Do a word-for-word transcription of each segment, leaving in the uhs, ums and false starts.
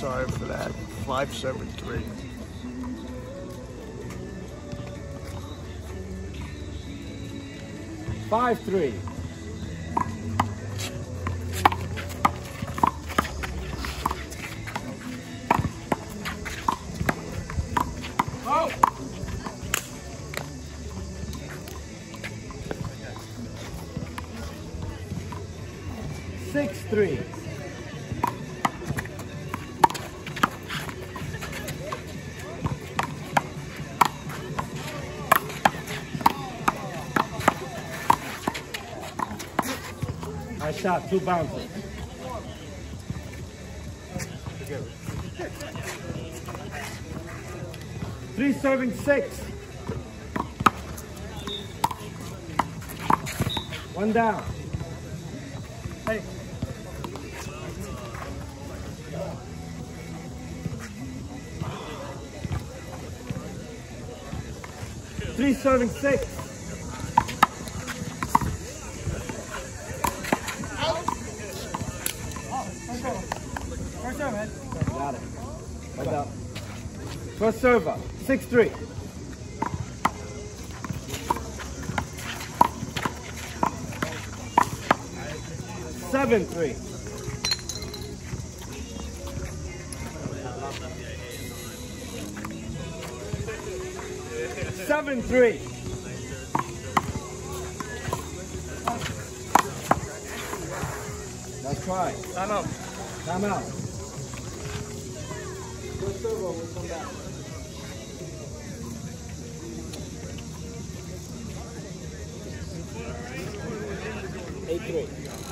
sorry for that. five seven three. Five three. Oh! Six three. I shot two bounces. Three serving six. One down. Hey. Three serving six. First serve, man. Got it. Right up. First server. Six three. Seven three. Seven three. That's right. Time out. Time out. First server will come back. Eight three.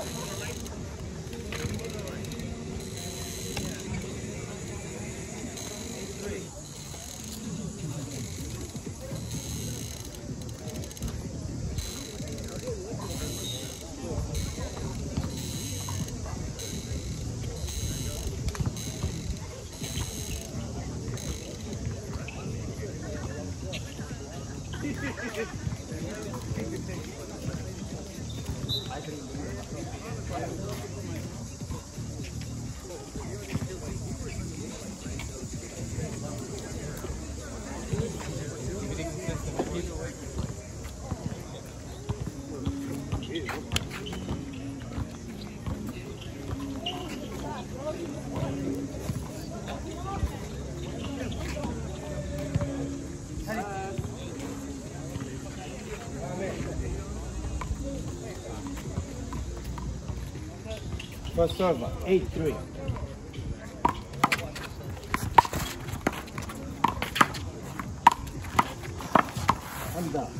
First server, eight three. I'm done.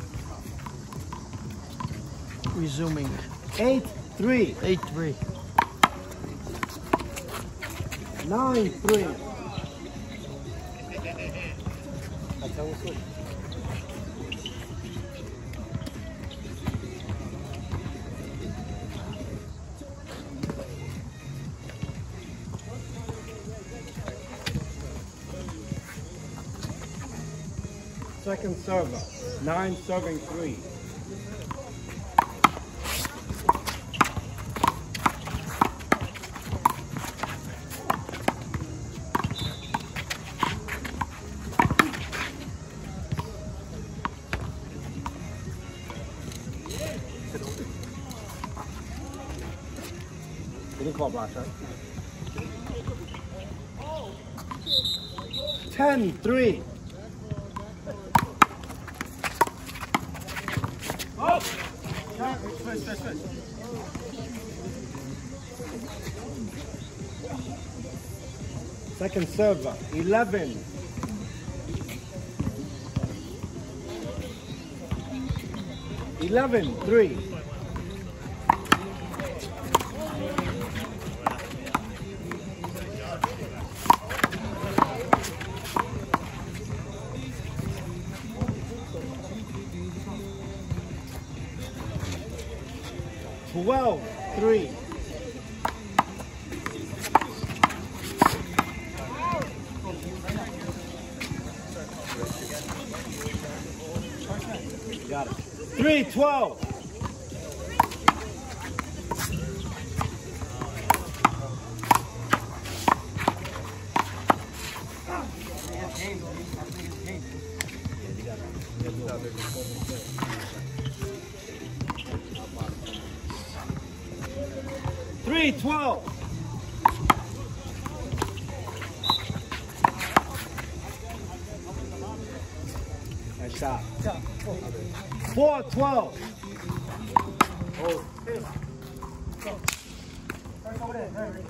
Resuming. Eight three. eight three. Nine three. That's how it's good. Second server, nine serving three. Didn't call block, right? Ten three. Oh! Switch, switch, switch. Second server, eleven. Eleven three. Twelve three. Got it. Three twelve. three twelve. Nice shot. four twelve. Oh. First over there. There.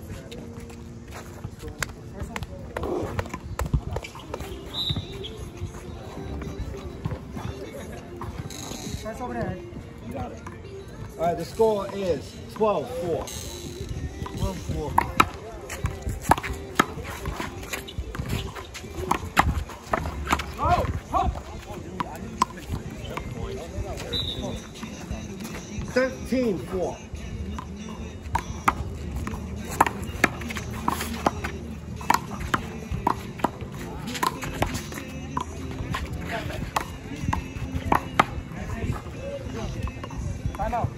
First over there. You got it. All right, the score is twelve four. twelve four. Oh! Oh! thirteen four. Time out.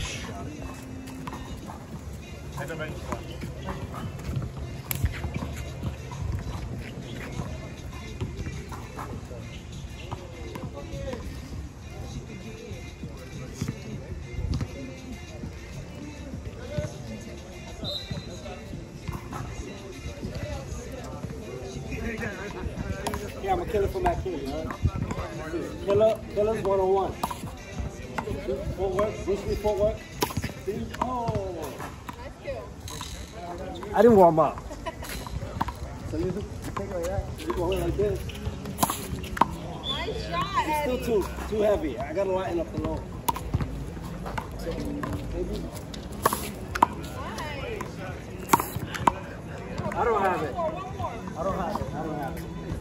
Yeah, I'm a killer from that kid, you know? Killer, killers one on one. Footwork, Bruce Lee footwork. Oh! I didn't warm up. So you, you take it like that. You go in like this. Nice shot, It's still too, too heavy. I gotta lighten up the load. Maybe. I don't have it. I don't have it. I don't have it.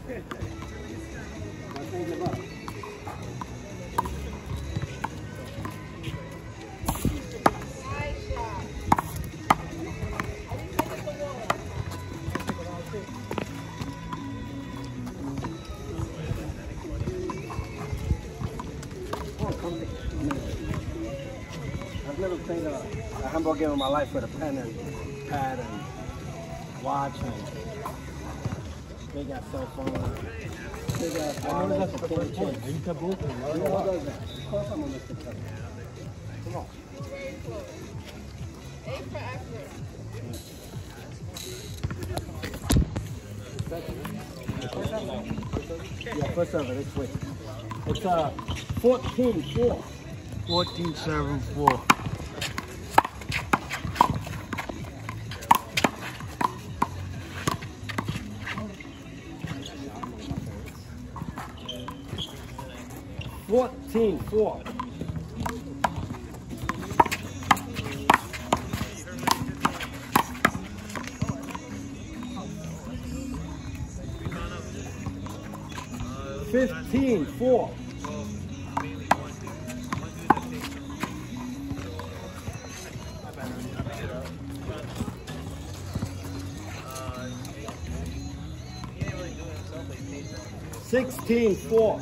I'll change it up. Nice shot. I've never played a, a handball game in my life with a pen and pad and watch and big ass cell phone. Big ass wallet. That's the first one. You can both of them. Of course I'm a Mister President. Come on. Very close. A for effort. Yeah, first server, it's switch. It's uh fourteen four. fourteen seven four. fourteen four. fifteen four. sixteen four.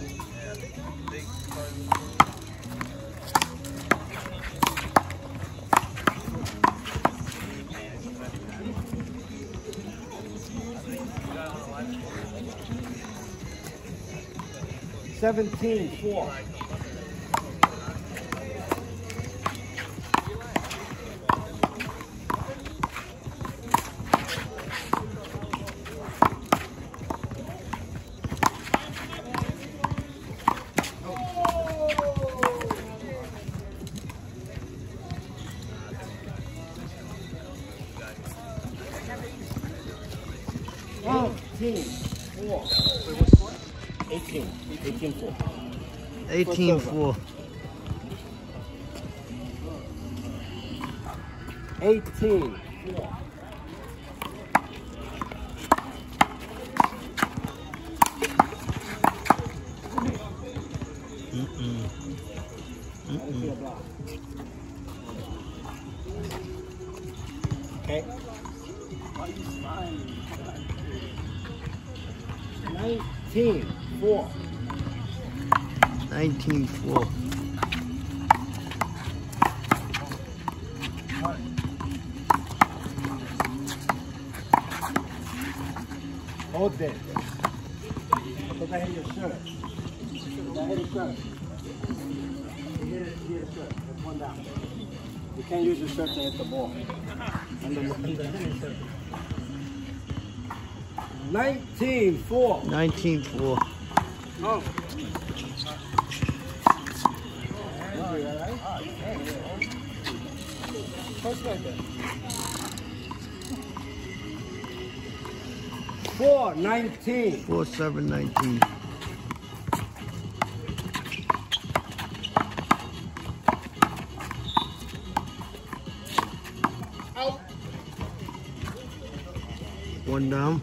seventeen four. eighteen four. eighteen. eighteen four. eighteen four. eighteen four. Mm-mm. Mm-mm. Okay. nineteen four. nineteen four. Hold it. I think I hit your shirt. I hit your shirt. You hit it, you hit your shirt. That's one down. You can't use your shirt to hit the ball. nineteen four. nineteen four. Oh. Four nineteen. four seven nineteen. Out. One down.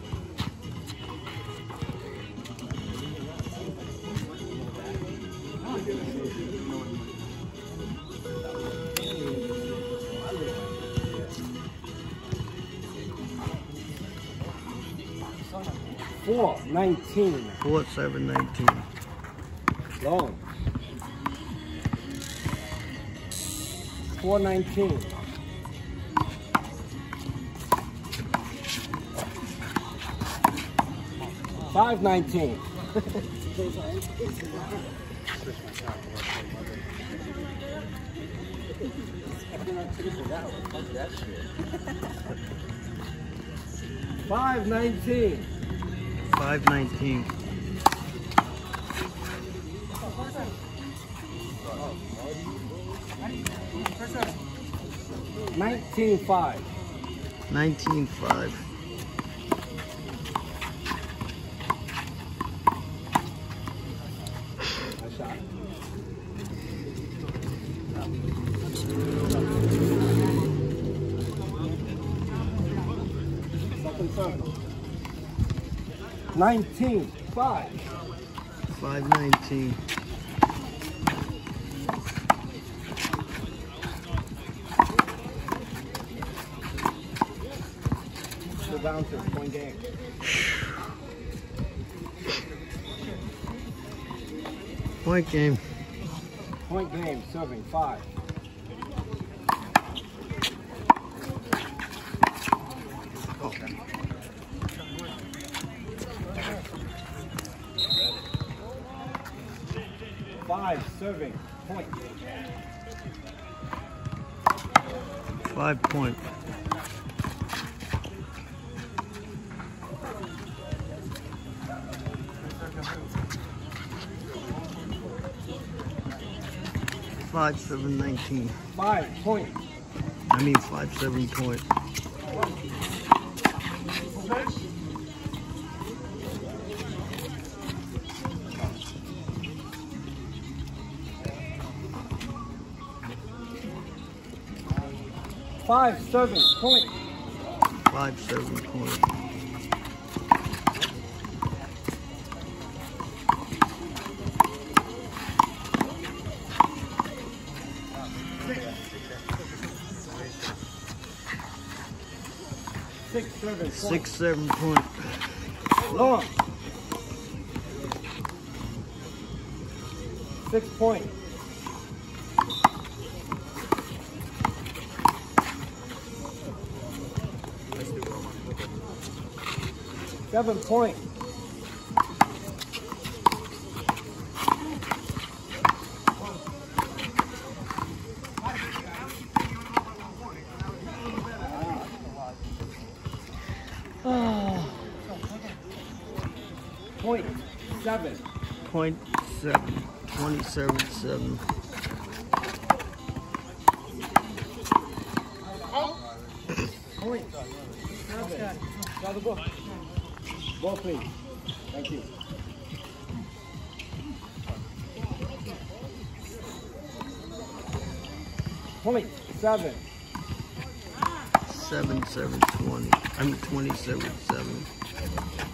Four nineteen. four seven nineteen. Long. Four nineteen. Five nineteen. Five nineteen. five nineteen. Nineteen five. nineteen five. Nice shot. Second circle. Nineteen five. five nineteen. Still down to point game. Point game. Point game, serving five. Five serving point. Five point. Five seven nineteen. Five point. I mean five seven point. Five serving point. Five seven point. Six serving point. Six seven point. Long. Six point. Seven point. Point seven. Point seven. Twenty-seven seven. Point seven. Grab the ball. Ball, please. Thank you. Point seven. Seven seven twenty. I mean twenty-seven seven.